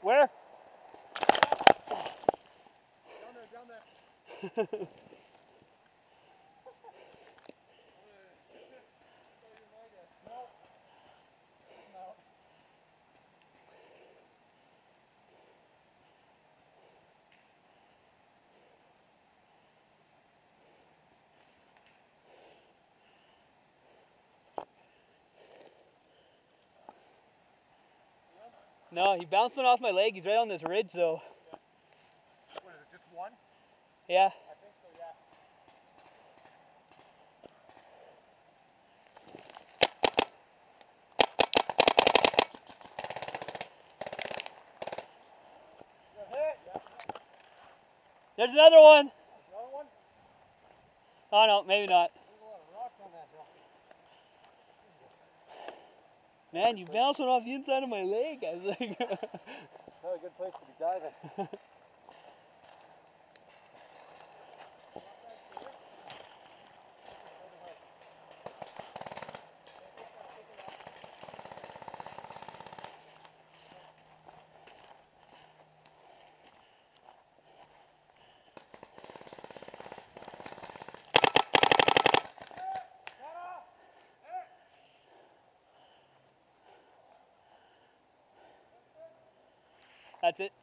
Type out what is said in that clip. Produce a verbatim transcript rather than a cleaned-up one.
Where? Down there, down there. No. No. No, he bounced one off my leg. He's right on this ridge though. Yeah. What is it, just one? Yeah. I think so, yeah. Hit? Yeah. There's another one. Another one? Oh no, maybe not. There's a lot of rocks on that hill. Man, you bounced one off the inside of my leg. I was like, Not a good place to be diving. that's it.